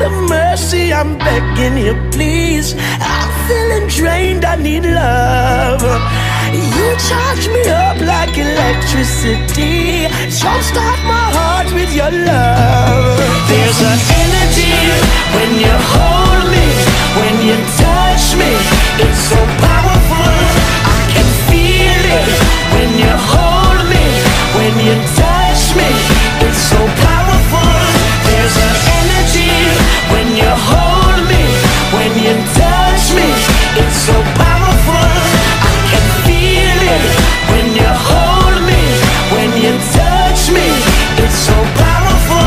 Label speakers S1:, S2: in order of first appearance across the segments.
S1: of mercy, I'm begging you, please. I'm feeling drained, I need love. You charge me up like electricity. Jumpstart my heart with your love. There's an energy when you hold me, when you touch me. It's so powerful, I can feel it. When you hold me, when you touch me, it's so powerful. There's an energy when you hold me, when you touch me. It's so powerful, I can feel it. When you hold me, when you touch me, it's so powerful.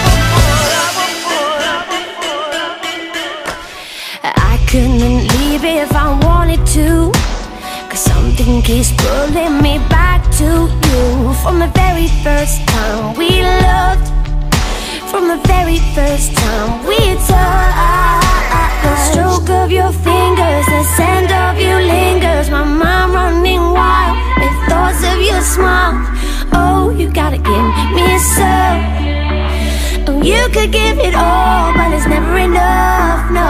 S2: I couldn't leave if I wanted to, 'cause something keeps pulling me back to you. From the very first time we loved, from the very first time we touched. The stroke of your fingers, the scent of you lingers. My mind running wild with thoughts of your smile. Oh, you gotta give me some. Oh, you could give it all, but it's never enough, no.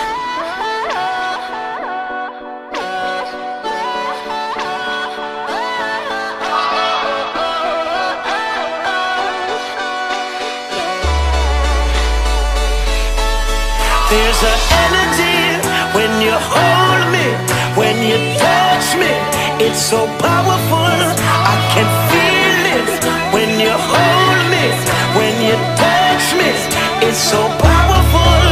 S1: There's an energy when you hold me, when you touch me. It's so powerful, I can feel it. When you hold me, when you touch me, it's so powerful.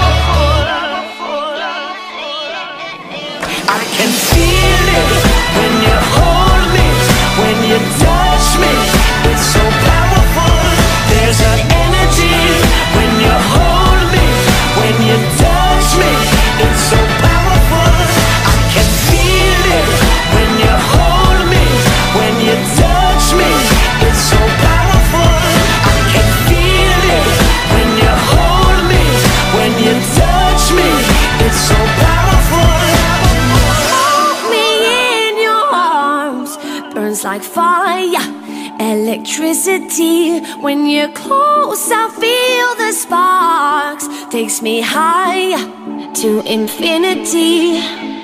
S1: I can feel it when you hold me, when you touch me. It's so powerful. There's an energy when you hold me, when you touch me. It's so powerful, I can feel it. When you hold me, when you touch me. It's so powerful, I can feel it. When you hold me, when you touch me. It's so powerful.
S2: Hold me in your arms, burns like fire, electricity. When you're close, I feel the sparks. Takes me higher to infinity.